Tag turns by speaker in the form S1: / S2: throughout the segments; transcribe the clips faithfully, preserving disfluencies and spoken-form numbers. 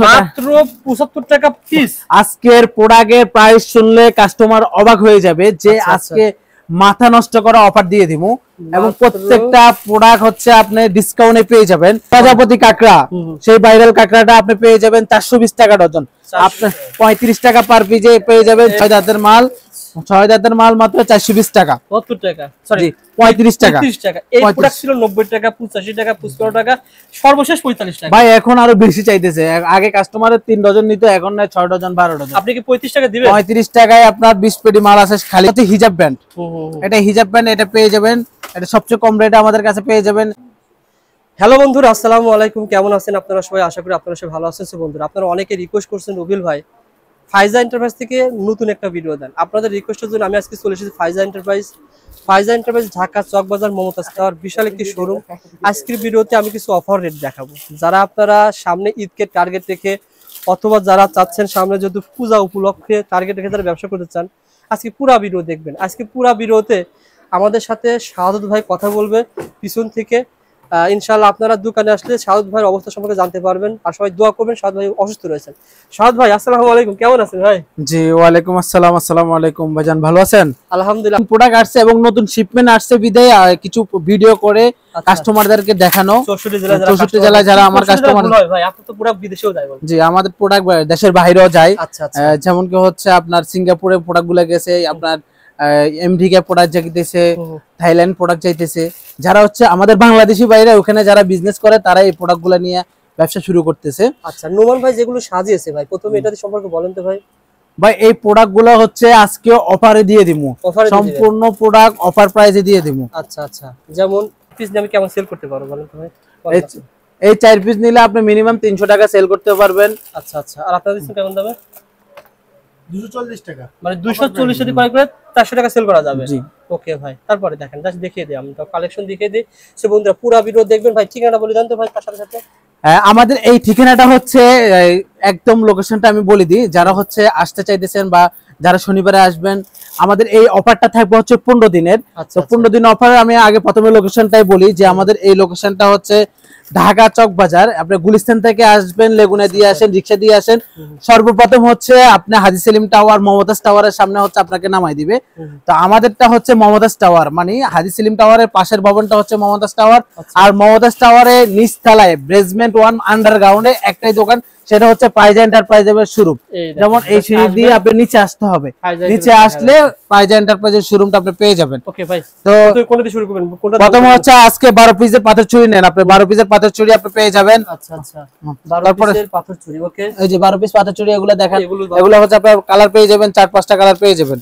S1: মাত্র পঁচাত্তর টাকা পিস।
S2: আজকের প্রোডাক্টের প্রাইস শুনলে কাস্টমার অবাক হয়ে যাবে যে আজকে মাথা নষ্ট করা অফার দিয়ে দিব এবং প্রত্যেকটা প্রোডাক্ট হচ্ছে আপনি ডিসকাউন্টে পেয়ে যাবেন। প্রজাপতি কাঁকড়া, সেই ভাইরাল কাঁকড়াটা আপনি পেয়ে যাবেন চারশো বিশ টাকা ডজন। আপনি পঁয়ত্রিশ টাকা পার পিসে পেয়ে যাবেন ছয় দাঁতের মাল। ছয় দাঁতের মাল মাত্র চারশো বিশ টাকা,
S1: সত্তর টাকা, সরি
S2: পঁয়ত্রিশ টাকা।
S1: এই প্রোডাক্ট ছিল নব্বই টাকা, পঁচাশি টাকা, পঁচপান্ন টাকা, সর্বশেষ পঁয়তাল্লিশ টাকা।
S2: ভাই এখন আরো বেশি চাইতেছে। আগে কাস্টমারের তিন ডজন নিত, এখন না ছয় ডজন বারো ডজন।
S1: আপনি কি পঁয়ত্রিশ টাকা দিবেন?
S2: পঁয়ত্রিশ টাকায় আপনার বিশ পেটি মাল আছে খালি। হিজাব ব্যান্ড, এটা হিজাব ব্যান্ড, এটা পেয়ে যাবেন। এটা সবচেয়ে কম রেটে আমাদের কাছে পেয়ে যাবেন।
S1: হ্যালো বন্ধুরা, আসসালামু আলাইকুম। কেমন আছেন আপনারা সবাই? আশা করি আপনারা সবাই ভালো আছেন। বন্ধুরা, আপনারা অনেকে রিকোয়েস্ট করছেন রবিল ভাই ফাইজা এন্টারপ্রাইজ থেকে নতুন একটা ভিডিও দেন। আপনাদের রিকোয়েস্টের জন্য আমি আজকে চলে এসেছি Faiza enterprise. Faiza enterprise Dhaka Chawkbazar Momtaz tower, বিশাল একটি শোরুম। আজকের ভিডিওতে আমি কিছু অফার রেট দেখাবো। যারা আপনারা সামনে ঈদকে টার্গেট রেখে অথবা যারা চাচ্ছেন সামনে যদি পূজা উপলক্ষে টার্গেট রেখে যারা ব্যবসা করতে চান, আজকে পুরা ভিডিও দেখবেন। আজকে পুরা ভিডিওতে আমাদের সাথে শাহাদত ভাই কথা বলবে পিছন থেকে। ইনশাআল্লাহ আপনারা দোকানে আসলে শাহাদত ভাইয়ের অবস্থা সম্পর্কে জানতে পারবেন। আর সবাই দোয়া করবেন, শাহাদত ভাই অসুস্থ রয়েছেন। শাহাদত ভাই আসসালামু আলাইকুম, কেমন আছেন ভাই?
S2: জি ওয়ালাইকুম আসসালাম। আসসালামু আলাইকুম ভাইজান, ভালো আছেন?
S1: আলহামদুলিল্লাহ।
S2: প্রোডাক্ট আসছে এবং নতুন শিপমেন্ট আসছে বিদায় কিছু ভিডিও করে কাস্টমারদেরকে দেখানো।
S1: চৌষট্টি জেলা
S2: চৌষট্টি জেলায় যারা আমার কাস্টমার
S1: ভাই, আপনি তো পুরো বিদেশেও যায় বলেন।
S2: জি, আমাদের প্রোডাক্ট দেশের বাইরেও যায়।
S1: আচ্ছা আচ্ছা।
S2: যেমন কি হচ্ছে আপনার সিঙ্গাপুরে প্রোডাক্টগুলো গেছে, আপনার এমডিকে প্রোডাক্ট যাইতেছে, থাইল্যান্ড প্রোডাক্ট যাইতেছে। যারা হচ্ছে আমাদের বাংলাদেশি বাইরে ওখানে যারা বিজনেস করে তারা এই প্রোডাক্টগুলো নিয়ে ব্যবসা শুরু করতেছে।
S1: আচ্ছা, নোমান ভাই যেগুলো সাজিয়েছে ভাই, প্রথমে এটাতে সম্পর্কে বলেন তো ভাই।
S2: ভাই এই প্রোডাক্টগুলো হচ্ছে আজকে অফারে দিয়ে দিমু, সম্পূর্ণ প্রোডাক্ট অফার প্রাইসে দিয়ে দিমু।
S1: আচ্ছা আচ্ছা, যেমন পিস আমি কেমন সেল করতে পারবো বলেন তো ভাই?
S2: এই চার পিস নিলে আপনি মিনিমাম তিনশো টাকা সেল করতে পারবেন।
S1: আচ্ছা আচ্ছা। আর আপনাদের দিচ্ছেন কেমন দামে?
S3: দুইশো চল্লিশ টাকা,
S1: মানে দুইশো চল্লিশ যদি ক্রয় করে চারশো টাকা সেল করা যাবে। জি ওকে ভাই। তারপরে দেখেন, জাস্ট দেখিয়ে দিই, আমি তো কালেকশন দেখিয়ে দিই। সে বন্ধুরা পুরো ভিডিও দেখবেন। ভাই ঠিকানাটা বলে দেন তো ভাই তার সাথে সাথে।
S2: আমাদের এই ঠিকানাটা হচ্ছে একদম লোকেশনটা আমি বলে দিই। যারা হচ্ছে আসতে চাইতেছেন বা যারা শনিবারে আসবেন, আমাদের এই অফারটা থাকবে হচ্ছে পনেরো দিনের। তো পনেরো দিন অফার আমি আগে প্রথমে লোকেশনটাই বলি যে আমাদের এই লোকেশনটা হচ্ছে ঢাকা চক বাজার। আপনি গুলিস্তান থেকে আসবেন, লেগুনা দিয়ে আসেন, রিক্সা দিয়ে আসেন, সর্বপ্রথম হচ্ছে আপনি হাজী সেলিম টাওয়ার মমতাজ টাওয়ারের সামনে হচ্ছে আপনাকে নামাই দিবে। তো আমাদেরটা হচ্ছে মমতাজ টাওয়ার, মানে হাজী সেলিম টাওয়ারের পাশের ভবনটা হচ্ছে মমতাজ টাওয়ার। আর মমতাজ টাওয়ারের নিচতলায় বেসমেন্ট ওয়ান আন্ডারগ্রাউন্ডে একটাই দোকান, সেটা হচ্ছে ফাইজা এন্টারপ্রাইজের শোরুম। যেমন এই সিঁড়ি দিয়ে আপনি নিচে আসতে হবে, নিচে আসলে ফাইজা এন্টারপ্রাইজের শোরুমটা আপনি পেয়ে যাবেন।
S1: ওকে ভাই।
S2: তো
S1: কোনটা দিয়ে শুরু করবেন? কোনটা?
S2: প্রথমে হচ্ছে আজকে বারো পিসের পাথর চুরি নেন, আপনি বারো পিসের পাথর চুরি আপনি পেয়ে যাবেন।
S1: আচ্ছা আচ্ছা, বারো পিসের পাথর চুরি। ওকে,
S2: এই যে বারো পিস পাথর চুরি, এগুলো দেখেন, এগুলো হচ্ছে আপনি কালার পেয়ে যাবেন, চার পাঁচটা কালার পেয়ে যাবেন।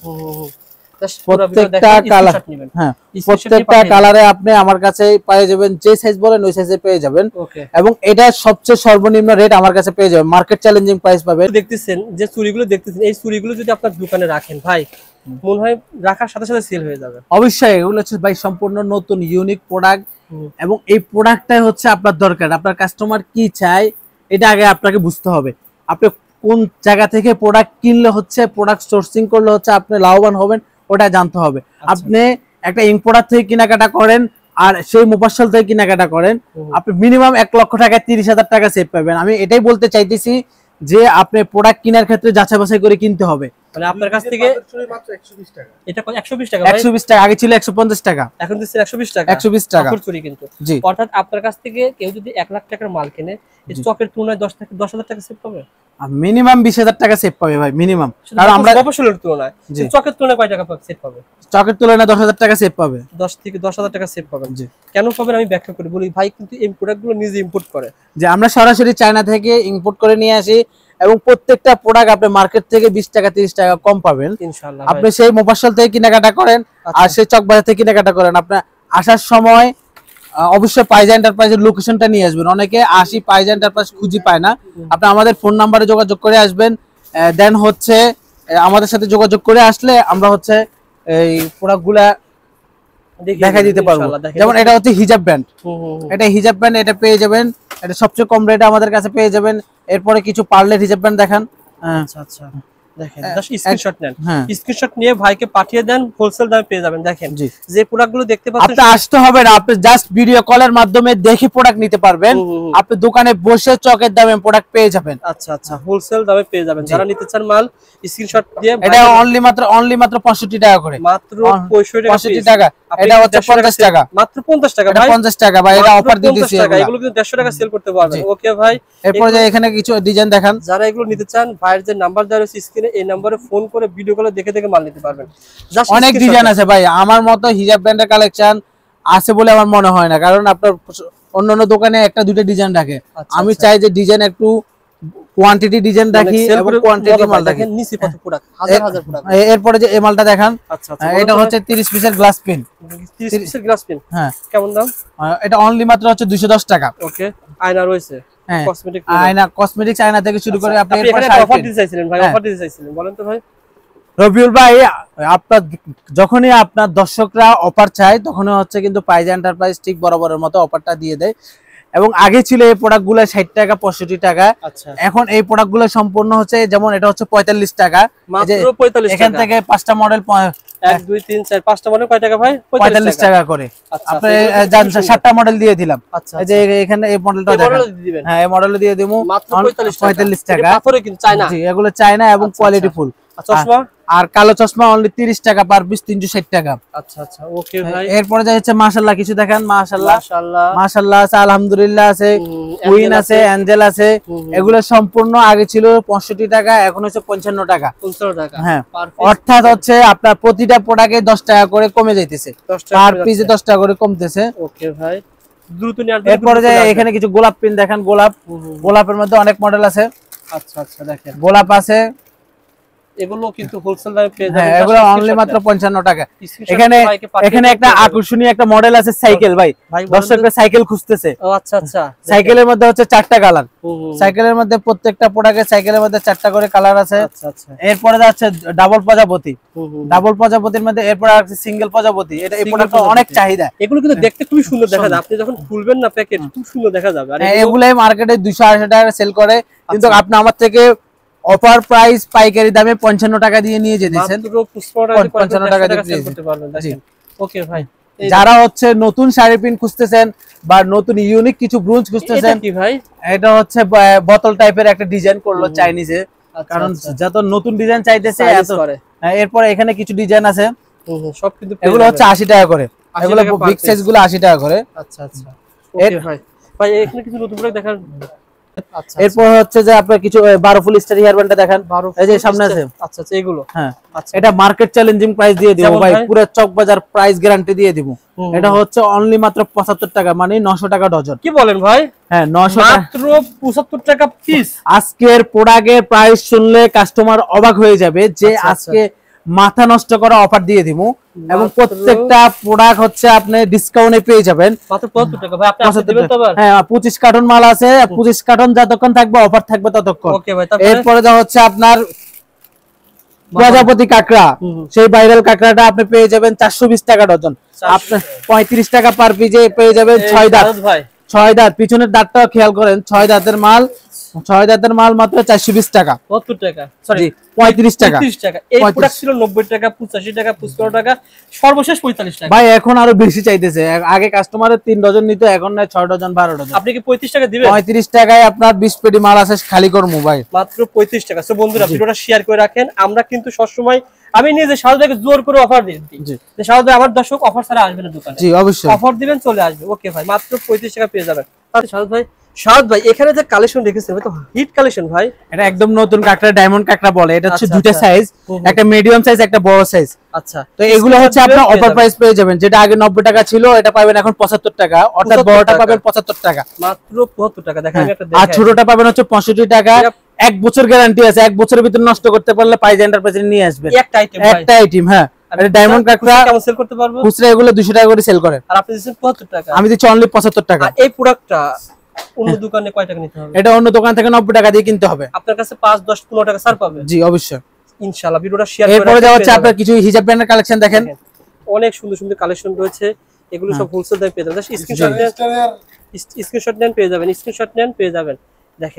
S2: প্রত্যেকটা কালার, হ্যাঁ প্রত্যেকটা কালারে আপনি আমার কাছে পেয়ে যাবেন, যে সাইজ বলেন ওই সাইজে পেয়ে যাবেন। এবং এটা সবচেয়ে সর্বনিম্ন রেট আমার কাছে পেয়ে যাবেন, মার্কেট চ্যালেঞ্জিং প্রাইস পাবেন।
S1: দেখতেছেন যে চুরিগুলো দেখতেছেন, এই চুরিগুলো যদি আপনার দোকানে রাখেন ভাই, মনে হয় রাখার সাথে সাথে সেল হয়ে যাবে।
S2: অবশ্যই, এগুলো হচ্ছে ভাই সম্পূর্ণ নতুন ইউনিক প্রোডাক্ট এবং এই প্রোডাক্টটাই হচ্ছে আপনার দরকার। আপনার কাস্টমার কি চায় এটা আগে আপনাকে বুঝতে হবে। আপনি কোন জায়গা থেকে প্রোডাক্ট কিনলে হচ্ছে, প্রোডাক্ট সোর্সিং করলে হচ্ছে আপনি লাভবান হবেন ওটা জানতে হবে। আপনি একটা ইম্পোর্টার থেকে কেনাকাটা করেন আর সেই মুফাসসাল থেকে কেনাকাটা করেন, আপনি মিনিমাম এক লক্ষ টাকা তিরিশ হাজার টাকা সেভ পাবেন। আমি এটাই বলতে চাইতেছি যে আপনি প্রোডাক্ট কেনার ক্ষেত্রে যাচাই বাছাই করে কিনতে হবে।
S1: মানে আপনার কাছ থেকে
S3: মাত্র একশো বিশ টাকা,
S1: এটা একশো বিশ টাকা,
S2: একশো বিশ টাকা, আগে ছিল একশো পঞ্চাশ টাকা,
S1: এখন দিচ্ছে একশো বিশ টাকা।
S2: একশো বিশ টাকা
S1: চুরি কিন্তু। অর্থাৎ আপনার কাছ থেকে কেউ যদি এক লাখ টাকার মাল কিনে, এই চকের তুলনায় দশ টাকা দশ হাজার টাকা সেভ পাবে,
S2: মিনিমাম বিশ হাজার টাকা সেভ পাবে ভাই, মিনিমাম।
S1: কারণ আমরা মফস্বলের তুলনায় চকের তুলনায় কয় টাকা সেভ পাবে?
S2: চকের তুলনায় দশ হাজার টাকা সেভ পাবে,
S1: দশ থেকে দশ হাজার টাকা সেভ পাবেন। জি, কেন পাবেন আমি ব্যাখ্যা করি বলি। ভাই কিন্তু এই প্রোডাক্টগুলো নিজে ইম্পোর্ট করে, যে
S2: আমরা সরাসরি চায়না থেকে ইম্পোর্ট করে নিয়ে আসি এবং প্রত্যেকটা প্রোডাক্ট আপনি মার্কেট থেকে বিশ টাকা তিরিশ টাকা কম পাবেন ইনশাআল্লাহ। আপনি সেই মুফাসসাল থেকে কেনাকাটা করেন আর সেই চক বাজার থেকে কেনাকাটা করেন, আপনার আসার সময় অবশ্যই ফাইজা এন্টারপ্রাইজের লোকেশনটা নিয়ে আসবেন। অনেকে আসি ফাইজা এন্টারপ্রাইজ খুঁজে পায় না, আপনি আমাদের ফোন নাম্বারে যোগাযোগ করে আসবেন। দেন হচ্ছে আমাদের সাথে যোগাযোগ করে আসলে আমরা হচ্ছে এই প্রোডাক্টগুলা দেখাই দিতে পারবো। যেমন এটা হচ্ছে হিজাব ব্যান্ড, এটা হিজাব ব্যান্ড, এটা পেয়ে যাবেন, এটা সবচেয়ে কম রেটে আমাদের কাছে পেয়ে যাবেন। এরপরে কিছু পার্লের হিজাব ব্যান্ড দেখান।
S1: আচ্ছা আচ্ছা, দেখেন জাস্ট স্ক্রিনশট নেন,
S2: হ্যাঁ
S1: স্ক্রিনশট নিয়ে ভাইকে পাঠিয়ে দেন, হোলসেল দামে পেয়ে যাবেন। দেখেন
S2: জি
S1: যে প্রোডাক্টগুলো দেখতে পাচ্ছেন
S2: আপনি আসতে হবে না, আপনি জাস্ট ভিডিও কলের মাধ্যমে দেখে প্রোডাক্ট নিতে পারবেন।
S1: হুম, হুম, হুম।
S2: আপনি দোকানে বসে চকের দামে প্রোডাক্ট পেয়ে যাবেন।
S1: আচ্ছা আচ্ছা হোলসেল দামে পেয়ে যাবেন। যারা নিতে চান মাল স্ক্রিনশট দিয়ে
S2: এটা অনলি মাত্র অনলি মাত্র পঁয়ষট্টি টাকা করে,
S1: মাত্র পঁয়ষট্টি
S2: টাকা। এটা হচ্ছে পঞ্চাশ টাকা,
S1: মাত্র পঞ্চাশ টাকা
S2: এটা
S1: ভাই,
S2: পঞ্চাশ টাকা ভাই, এটা অফার দিয়ে দিছি
S1: টাকা। এগুলো কিন্তু দেড়শো টাকা সেল করতে পারবেন। ওকে ভাই,
S2: এরপর যে এখানে কিছু ডিজাইন দেখান।
S1: যারা এগুলো নিতে চান ভাইয়ের যে নাম্বার দেওয়া রয়েছে স্ক্রিনে, এই নম্বরে ফোন করে ভিডিও কলে দেখে দেখে মাল নিতে পারবেন।
S2: অনেক ডিজাইন আছে ভাই, আমার মতো হিজাব ব্র্যান্ডের কালেকশন আছে বলে আমার মনে হয় না, কারণ আপনার অন্যান্য দোকানে একটা দুটো ডিজাইন রাখে। আমি চাই যে ডিজাইন একটু কোয়ান্টিটি ডিজাইন রাখি এবং কোয়ান্টিটি মাল রাখি।
S1: নিচে কত প্রোডাক্ট, হাজার হাজার প্রোডাক্ট।
S2: এরপর যে এই মালটা দেখান।
S1: আচ্ছা আচ্ছা
S2: এটা হচ্ছে তিরিশ পিসের গ্লাস পেন,
S1: তিরিশ পিসের গ্লাস পেন।
S2: হ্যাঁ
S1: কেমন দাম?
S2: এটা অনলি মাত্র হচ্ছে দুইশো দশ টাকা।
S1: ওকে, আয়না রয়েছে,
S2: হ্যাঁ
S1: কসমেটিক
S2: আয়না, কসমেটিক্স আয়না থেকে শুরু করে আপনি
S1: এখানে অফার দিতে চাইছিলেন ভাই, অফার দিতে চাইছিলেন, বলেন তো ভাই।
S2: রবিউল ভাই, আপনার যখনই আপনার দর্শকরা অফার চায় তখনই হচ্ছে কিন্তু পাইজা এন্টারপ্রাইজ ঠিক বরাবরের মতো অফারটা দিয়ে দেয়। এবং আগে ছিল এই প্রোডাক্টগুলো ষাট টাকা পঁয়ষট্টি টাকা, এখন এই প্রোডাক্টগুলো সম্পূর্ণ হচ্ছে যেমন এটা হচ্ছে পঁয়তাল্লিশ টাকা,
S1: মাত্র পঁয়তাল্লিশ টাকা।
S2: এখান থেকে পাঁচটা মডেল
S1: এক দুই তিন চার পাঁচটা মডেল কয় টাকা ভাই?
S2: পঁয়তাল্লিশ টাকা করে। আপনি জান সাতটা মডেল দিয়ে দিলাম। এই যে এখানে এই মডেলটা দেখেন, হ্যাঁ এই মডেল দিয়ে দেবো
S1: মাত্র
S2: পঁয়তাল্লিশ টাকা।
S1: পাথরে কিন্তু চায়না,
S2: জি এগুলো চায়না এবং কোয়ালিটি ফুল।
S1: চশমা
S2: আর কালো চশমা অনলি তিরিশ টাকা পার পিস, তিনশো ষাট টাকা।
S1: আচ্ছা আচ্ছা ওকে ভাই।
S2: এরপরে যা হচ্ছে মাশাআল্লাহ কিছু দেখেন, মাশাআল্লাহ
S1: মাশাআল্লাহ
S2: মাশাআল্লাহ আছে, আলহামদুলিল্লাহ আছে, কুইন আছে, অ্যাঞ্জেল আছে। এগুলো সম্পূর্ণ আগে ছিল পঁয়ষট্টি টাকা, এখন হচ্ছে পঞ্চান্ন টাকা।
S1: পঞ্চান্ন টাকা,
S2: হ্যাঁ অর্থাৎ হচ্ছে আপনার প্রতিটা প্রোডাক্টে দশ টাকা করে কমে যাইতেছে, পার পিসে দশ টাকা করে কমতেছে।
S1: ওকে ভাই দ্রুত নিয়ে।
S2: এরপরে যে এখানে কিছু গোলাপ পিন দেখেন, গোলাপ, গোলাপের মধ্যে অনেক মডেল আছে।
S1: আচ্ছা আচ্ছা দেখেন
S2: গোলাপ আছে,
S1: এগুলো কিন্তু হোলসেল দামে পেয়ে যাবেন।
S2: হ্যাঁ এগুলো অনলি মাত্র পঞ্চান্ন টাকা। এখানে এখানে একটা আকর্ষণীয় একটা মডেল আছে সাইকেল ভাই, দর্শকরা সাইকেল খুঁজতেছে।
S1: ও আচ্ছা আচ্ছা,
S2: সাইকেলের মধ্যে হচ্ছে চারটা কালার, সাইকেলের মধ্যে প্রত্যেকটা প্রোডাক্টে সাইকেলের মধ্যে চারটা করে কালার আছে।
S1: আচ্ছা আচ্ছা
S2: এরপরে যাচ্ছে ডাবল প্রজাপতি, ডাবল প্রজাপতির মধ্যে এরপরে আছে সিঙ্গেল প্রজাপতি। এটা এই প্রোডাক্টটা অনেক চাহিদা।
S1: এগুলো কিন্তু দেখতে খুবই সুন্দর দেখা যায়, আপনি যখন খুলবেন না প্যাকেট খুব সুন্দর দেখা যাবে। আর
S2: এগুলাই মার্কেটে দুইশো আড়াইশো টাকা সেল করে, কিন্তু আপনি আমার থেকে অফার প্রাইস পাইকারি দামে পঞ্চান্ন টাকা দিয়ে নিয়ে যেতেছেন, পঞ্চান্ন টাকা দিয়ে করতে পারবেন।
S1: ওকে ভাই,
S2: যারা হচ্ছে নতুন শাড়ি প্রিন্ট খুঁজতেছেন বা নতুন ইউনিক কিছু ব্রুঞ্জ খুঁজতেছেন,
S1: কি ভাই
S2: এটা হচ্ছে বোতল টাইপের একটা ডিজাইন করলো চাইনিজে, কারণ যত নতুন ডিজাইন চাইতেছে এত। এরপর এখানে কিছু ডিজাইন আছে,
S1: সব কিন্তু
S2: এগুলো হচ্ছে আশি টাকা করে, এগুলো বিগ সাইজ গুলো আশি টাকা করে।
S1: আচ্ছা আচ্ছা ওকে ভাই। ভাই এখানে কিছু নতুন প্রোডাক্ট দেখান। আচ্ছা
S2: এরপর হচ্ছে যে আপনার কিছু বারো ফুল স্টার হেয়ার ব্যান্ডটা দেখেন, এই যে সামনে আছে।
S1: আচ্ছা আচ্ছা এগুলো,
S2: হ্যাঁ এটা মার্কেট চ্যালেঞ্জিং প্রাইস দিয়ে দিব ভাই, পুরো চক বাজার প্রাইস গ্যারান্টি দিয়ে দিব। এটা হচ্ছে অনলি মাত্র পঁচাত্তর টাকা, মানে নয়শো টাকা ডজন।
S1: কি বলেন ভাই?
S2: হ্যাঁ নয়শো
S1: মাত্র পঁচাত্তর টাকা পিস।
S2: আজকের প্রোডাক্টের প্রাইস শুনলে কাস্টমার অবাক হয়ে যাবে যে আজকে মাথা নষ্ট করা অফার দিয়ে দিব, এবং প্রত্যেকটা প্রোডাক্ট হচ্ছে আপনি ডিসকাউন্টে পেয়ে যাবেন
S1: মাত্র পঁচাত্তর টাকা। ভাই আপনি আসলে দিবেন তো আবার?
S2: হ্যাঁ পঁচিশ কার্টন মাল আছে, পঁচিশ কার্টন যতক্ষণ থাকবে অফার থাকবে ততক্ষণ।
S1: ওকে ভাই, তারপরে
S2: এরপরে যা হচ্ছে আপনার প্রজাপতি কাকড়া, সেই ভাইরাল কাকড়াটা আপনি পেয়ে যাবেন চারশো বিশ টাকা ডজন। আপনি পঁয়ত্রিশ টাকা পার পিসে পেয়ে যাবেন ছয় দাঁত, ছয় দাঁত পিছনের দাঁতটাও খেয়াল করেন, ছয় দাঁতের মাল, ছয় দাঁতের মাল মাত্র চারশো বিশ টাকা,
S1: সত্তর টাকা, সরি
S2: পঁয়ত্রিশ টাকা।
S1: এই প্রোডাক্ট ছিল নব্বই টাকা, পঁচাশি টাকা, পঁচপান্ন টাকা, সর্বশেষ পঁয়তাল্লিশ টাকা।
S2: ভাই এখন আরো বেশি চাইতেছে, আগে কাস্টমারের তিন ডজন নিত, এখন না ছয় ডজন বারো ডজন।
S1: আপনি কি পঁয়ত্রিশ টাকা দিবেন?
S2: পঁয়ত্রিশ টাকায় আপনার বিশ পেটি মাল আছে, খালি করবো ভাই
S1: মাত্র পঁয়ত্রিশ টাকা। সো বন্ধুরা ভিডিওটা শেয়ার করে রাখেন। আমরা কিন্তু সবসময় আমি নিজে শাহদ ভাইকে জোর করে অফার দিই যে শাহদ ভাই আমার দর্শক অফার ছাড়া আসবে না দোকানে।
S2: জি অবশ্যই
S1: অফার দিবেন, চলে আসবে। ওকে ভাই মাত্র পঁয়ত্রিশ টাকা পেয়ে যাবেন। শাহদ ভাই, শাহদ ভাই এখানে যে কালেকশন রেখেছেন এটা হিট কালেকশন ভাই।
S2: এটা একদম নতুন কাকড়া, ডায়মন্ড কাকড়া বলে। এটা হচ্ছে দুটো সাইজ, একটা মিডিয়াম সাইজ একটা বড় সাইজ।
S1: আচ্ছা
S2: তো এগুলো হচ্ছে আপনার অফার প্রাইস পেয়ে যাবেন, যেটা আগে নব্বই টাকা ছিল এটা পাবেন এখন পঁচাত্তর টাকা, অর্থাৎ বড়টা পাবেন পঁচাত্তর টাকা,
S1: মাত্র পঁচাত্তর টাকা। দেখেন একটা
S2: আর ছোটটা পাবেন হচ্ছে পঁয়ষট্টি টাকা। এক বছর গ্যারান্টি আছে, এক বছরের ভিতর নষ্ট করতে পারলে পাইজা এন্টারপ্রাইজ নিয়ে আসবেন একটা আইটেম, একটা আইটেম। হ্যাঁ এটা ডায়মন্ড কাকড়া
S1: কেমন সেল করতে পারবো?
S2: খুচরা এগুলো দুশো টাকা করে সেল করে,
S1: আর আপনি দিচ্ছেন পঁচাত্তর টাকা,
S2: আমি দিচ্ছি অনলি পঁচাত্তর টাকা।
S1: এই প্রোডাক্টটা অন্য দোকানে কয় টাকা নিতে হবে?
S2: এটা অন্য দোকান থেকে নব্বই টাকা দিয়ে কিনতে হবে।
S1: আপনার কাছে পাঁচ দশ পনেরো টাকা ছাড় পাবে।
S2: জি অবশ্যই,
S1: ইনশাআল্লাহ। ভিডিওটা শেয়ার করে
S2: এরপরে যা হচ্ছে আপনার কিছু হিজাব ব্র্যান্ডের কালেকশন দেখেন,
S1: অনেক সুন্দর সুন্দর কালেকশন রয়েছে, এগুলো সব হোলসেল দামে পেয়ে যাবেন। স্ক্রিনশট নেন, স্ক্রিনশট নেন পেয়ে যাবেন, স্ক্রিনশট নেন পেয়ে যাবেন। দেখেন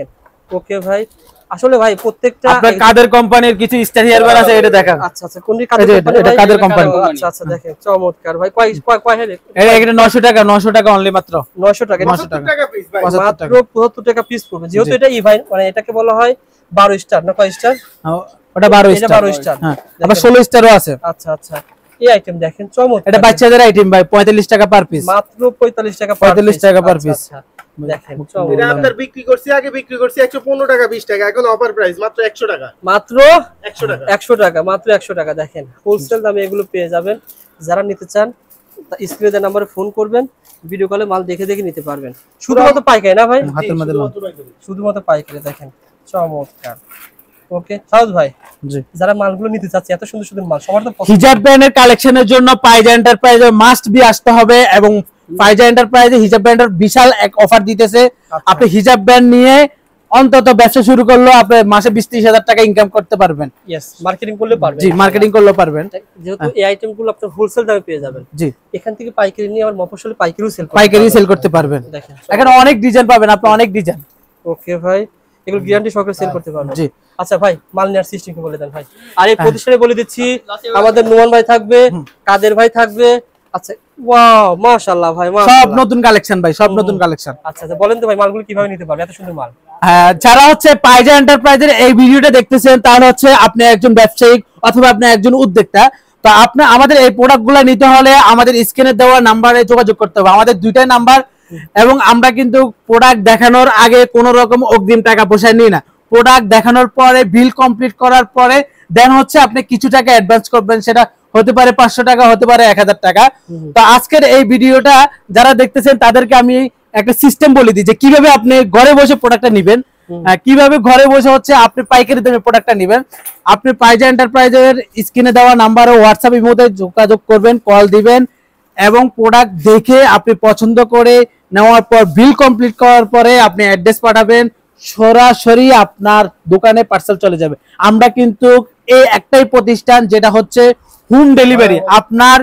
S1: ওকে ভাই, আসলে ভাই প্রত্যেকটা
S2: আপনার কাদের কোম্পানির কিছু স্টার হেয়ারবার আছে এটা দেখান।
S1: আচ্ছা আচ্ছা, কোনটি কাদের কোম্পানি?
S2: এটা কাদের কোম্পানি?
S1: আচ্ছা আচ্ছা, দেখেন চমৎকার ভাই। কয় কয় কয় হেরে?
S2: এটা নয়শো টাকা, নয়শো টাকা অনলি মাত্র
S1: নয়শো টাকা,
S2: নয়শো টাকা
S3: টাকা পিস ভাই।
S1: মাত্র পঁচাত্তর টাকা পিস পড়বে। যেহেতু এটা ইভাইন, মানে এটাকে বলা হয় বারো স্টার না কয় স্টার?
S2: ওটা বারো
S1: এটা
S2: স্টার।
S1: বারো স্টার।
S2: হ্যাঁ, আবার ষোলো স্টারও আছে।
S1: আচ্ছা আচ্ছা, এই আইটেম দেখেন চমৎকার।
S2: এটা বাচ্চাদের আইটেম ভাই, পঁয়তাল্লিশ টাকা পার পিস।
S1: মাত্র পঁয়তাল্লিশ টাকা পার
S2: পঁয়তাল্লিশ টাকা পার
S1: আচ্ছা,
S2: পিস।
S1: আচ্ছা, দেখেন
S3: এটা
S1: চমৎকার।
S3: আপনার বিক্রি করছি, আগে বিক্রি করছি একশো পনেরো টাকা বিশ টাকা, এখন অফার প্রাইস মাত্র একশো টাকা।
S1: মাত্র
S3: একশো টাকা।
S1: একশো টাকা, মাত্র একশো টাকা। দেখেন হোলসেল দামে এগুলো পেয়ে যাবেন। যারা নিতে চান স্ক্রিনে দেওয়া নাম্বারে ফোন করবেন, ভিডিও কলে মাল দেখে দেখে নিতে পারবেন। শুধুমাত্র পাইকারি না ভাই?
S2: হাতের মধ্যে লাল।
S1: শুধুমাত্র পাইকারি। দেখেন চমৎকার। ওকে সাউদ ভাই,
S2: জি,
S1: যারা মালগুলো নিতে চাচ্ছে, এত সুন্দর সুন্দর মাল, সবার তো পছন্দ।
S2: হিজাব ব্র্যান্ডের কালেকশনের জন্য পাইজা এন্টারপ্রাইজে মাস্ট বি আসতে হবে। এবং পাইজা এন্টারপ্রাইজে হিজাব ব্র্যান্ডের বিশাল এক অফার দিতেছে। আপনি হিজাব ব্র্যান্ড নিয়ে অন্তত ব্যবসা শুরু করলেও আপনি মাসে বিশ ত্রিশ হাজার টাকা ইনকাম করতে পারবেন।
S1: ইয়েস, মার্কেটিং করলে পারবেন।
S2: জি, মার্কেটিং করলেও পারবেন।
S1: যেহেতু এই আইটেমগুলো আপনি হোলসেল দামে পেয়ে যাবেন।
S2: জি,
S1: এখান থেকে পাইকারি নিয়ে আবার মফস্বলে পাইকারিও সেল
S2: পাইকারি সেল করতে পারবেন।
S1: দেখেন
S2: এখানে অনেক ডিজাইন পাবেন, আপনি অনেক ডিজাইন।
S1: ওকে ভাই, এগুলো গ্যারান্টি সহকারে সেল করতে পারবেন।
S2: জি,
S1: আচ্ছা ভাই, মাল নেওয়ার সিস্টেম বলে দেন ভাই। আর এই প্রতিষ্ঠানে বলে দিচ্ছি, আমাদের নোমান ভাই থাকবে, কাদের ভাই থাকবে। আচ্ছা, ওয়াও মাশাআল্লাহ ভাই,
S2: সব
S1: মাশাআল্লাহ।
S2: নতুন কালেকশন ভাই, সব নতুন কালেকশন।
S1: আচ্ছা আচ্ছা, বলেন তো ভাই মালগুলো কিভাবে নিতে পারবে, এত সুন্দর মাল?
S2: হ্যাঁ, যারা হচ্ছে পাইজা এন্টারপ্রাইজের এই ভিডিওটা দেখতেছেন, তাহলে হচ্ছে আপনি একজন ব্যবসায়িক অথবা আপনি একজন উদ্যোক্তা। তো আপনি আমাদের এই প্রোডাক্টগুলো নিতে হলে আমাদের স্ক্রিনে দেওয়া নাম্বারে যোগাযোগ করতে হবে। আমাদের দুইটাই নাম্বার, এবং আমরা কিন্তু প্রোডাক্ট দেখানোর আগে কোনো রকম অগ্রিম টাকা পয়সা নিই না। প্রোডাক্ট দেখানোর পরে বিল কমপ্লিট করার পরে দেন হচ্ছে আপনি কিছু টাকা অ্যাডভান্স করবেন। সেটা হতে পারে পাঁচশো টাকা, হতে পারে এক হাজার টাকা। তো আজকের এই ভিডিওটা যারা দেখতেছেন তাদেরকে আমি একটা সিস্টেম বলে দিই যে কিভাবে আপনি ঘরে বসে প্রোডাক্টটা নেবেন, কিভাবে ঘরে বসে হচ্ছে আপনি পাইকারি দামে প্রোডাক্টটা নেবেন। আপনি পাইজা এন্টারপ্রাইজের স্ক্রিনে দেওয়া নাম্বারে হোয়াটসঅ্যাপ ইমোতে যোগাযোগ করবেন, কল দিবেন, এবং প্রোডাক্ট দেখে আপনি পছন্দ করে নেওয়ার পর বিল কমপ্লিট করার পরে আপনি অ্যাড্রেস পাঠাবেন, সরাসরি আপনার দোকানে পার্সেল চলে যাবে। আমরা কিন্তু এই একটাই প্রতিষ্ঠান যেটা হচ্ছে হোম ডেলিভারি। আপনার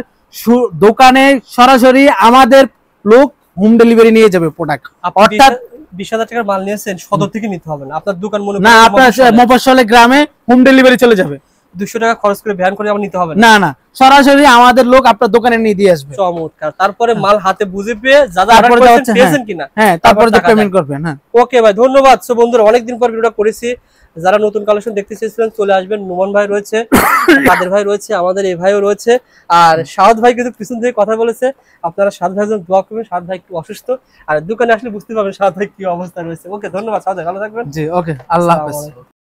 S2: দোকানে সরাসরি আমাদের লোক হোম ডেলিভারি নিয়ে যাবে প্রোডাক্ট। অর্থাৎ
S1: বিশ হাজার টাকার মাল নিয়েছেন, সদর থেকে নিতে হবে না, আপনার দোকান মনে
S2: না, আপনার মফস্বলে গ্রামে হোম ডেলিভারি চলে যাবে।
S1: দুশো টাকা খরচ করে ভ্যান করে আবার নিতে হবে
S2: না না, সরাসরি আমাদের লোক আপনার দোকানে নিয়ে দিয়ে আসবে।
S1: চমৎকার। তারপরে মাল হাতে বুঝে পেয়ে যারা
S2: তারপরে
S1: পেয়েছেন কিনা,
S2: হ্যাঁ, তারপরে পেমেন্ট করবেন। হ্যাঁ,
S1: ওকে ভাই, ধন্যবাদ। সো বন্ধুরা, অনেকদিন পর ভিডিওটা করেছি। যারা নতুন কালেকশন দেখতে চেয়েছিলেন চলে আসবেন। নোমান ভাই রয়েছে, কাদের ভাই রয়েছে, আমাদের এই ভাইও রয়েছে, আর শাহাদ ভাই কিন্তু পিছন থেকে কথা বলেছে। আপনারা শাহাদ ভাই জন্য দোয়া করবেন। শাহাদ ভাই একটু অসুস্থ, আর দোকানে আসলে বুঝতে পারবেন শাহাদ ভাই কি অবস্থা রয়েছে। ওকে, ধন্যবাদ শাহাদ ভাই, ভালো থাকবেন।
S2: জি, ওকে, আল্লাহ হাফেজ।